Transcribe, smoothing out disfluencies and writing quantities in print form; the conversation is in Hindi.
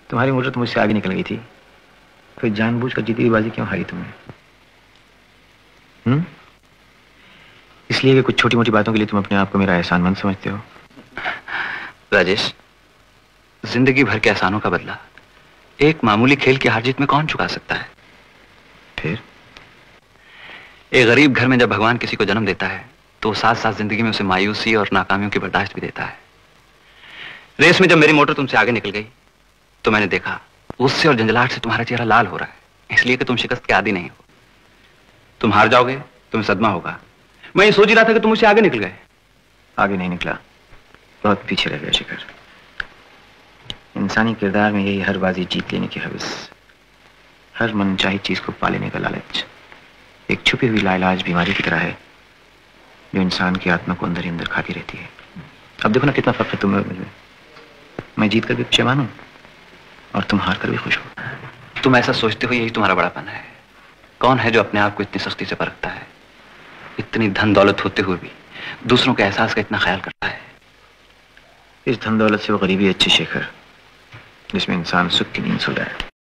तुम्हारी मोटर तो मुझसे आगे निकल गई थी, फिर जानबूझकर जीती हुई बाजी क्यों हारी तुमने? इसलिए कि कुछ छोटी मोटी बातों के लिए तुम अपने आप को मेरा एहसानमंद समझते हो? राजेश, जिंदगी भर के एहसानों का बदला एक मामूली खेल की हार जीत में कौन चुका सकता है? फिर एक गरीब घर में जब भगवान किसी को जन्म देता है तो साथ साथ जिंदगी में उसे मायूसी और नाकामियों की बर्दाश्त भी देता है। रेस में जब मेरी मोटर तुमसे आगे निकल गई तो मैंने देखा गुस्से और झंझलाहट से तुम्हारा चेहरा लाल हो रहा है, इसलिए कि तुम शिकस्त के आदी नहीं हो। तुम हार जाओगे, तुम्हें सदमा होगा। मैं ये सोच ही रहा था कि तुम मुझसे आगे निकल गए। आगे नहीं निकला, बहुत पीछे रह गया शिखर। इंसानी किरदार में यही हर बाजी जीत लेने की हवस, हर मनचाही चीज को पा लेने का लालच एक छुपी हुई लाइलाज बीमारी की तरह है जो इंसान की आत्मा को अंदर ही अंदर खाती रहती है। अब देखो ना कितना फर्क है तुम्हें मुझे। मैं जीत कर भी परेशान हूं और तुम हार कर भी खुश हो। तुम ऐसा सोचते हो यही तुम्हारा बड़ापन है। कौन है जो अपने आप को इतनी सख्ती से परखता है, इतनी धन दौलत होते हुए भी दूसरों के एहसास का इतना ख्याल करता है? इस धन दौलत से वो गरीबी अच्छी शेखर जिसमें इंसान सुख की नींद सो रहा है।